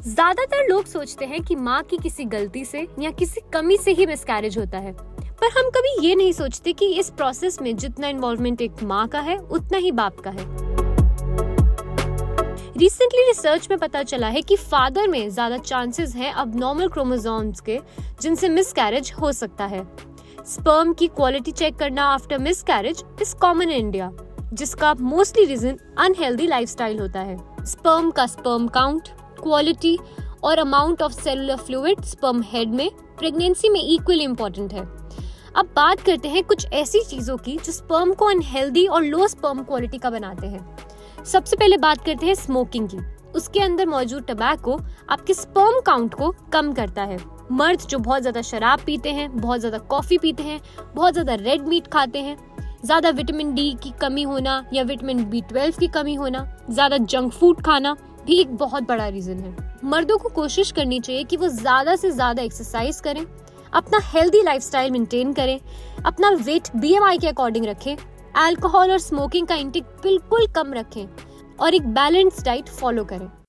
ज्यादातर लोग सोचते हैं कि माँ की किसी गलती से या किसी कमी से ही मिसकैरेज होता है, पर हम कभी ये नहीं सोचते कि इस प्रोसेस में जितना इन्वॉल्वमेंट एक माँ का है उतना ही बाप का है। रिसेंटली रिसर्च में पता चला है कि फादर में ज्यादा चांसेस हैं अबनॉर्मल क्रोमोसोम्स के जिनसे मिसकैरेज हो सकता है। स्पर्म की क्वालिटी चेक करना after miscarriage is common in India, जिसका मोस्टली रीजन अनहेल्दी लाइफस्टाइल होता है। स्पर्म का स्पर्म काउंट, क्वालिटी और amount of cellular fluid sperm head में प्रेगनेंसी में इक्वली इम्पोर्टेंट है। अब बात करते हैं कुछ ऐसी चीजों की जो स्पर्म को अनहेल्दी और लो स्पर्म क्वालिटी का बनाते हैं। सबसे पहले बात करते हैं स्मोकिंग की। उसके अंदर मौजूद टबैको आपके स्पर्म काउंट को कम करता है। मर्द जो बहुत ज्यादा शराब पीते हैं, बहुत ज्यादा कॉफी पीते हैं, बहुत ज्यादा रेड मीट खाते हैं, ज्यादा विटामिन डी की कमी होना या विटामिन B12 की कमी होना, ज्यादा जंक फूड खाना भी एक बहुत बड़ा रीजन है। मर्दों को कोशिश करनी चाहिए कि वो ज्यादा से ज्यादा एक्सरसाइज करें, अपना हेल्दी लाइफस्टाइल मेंटेन करें, अपना वेट BMI के अकॉर्डिंग रखें, अल्कोहल और स्मोकिंग का इंटेक बिल्कुल कम रखें और एक बैलेंस डाइट फॉलो करें।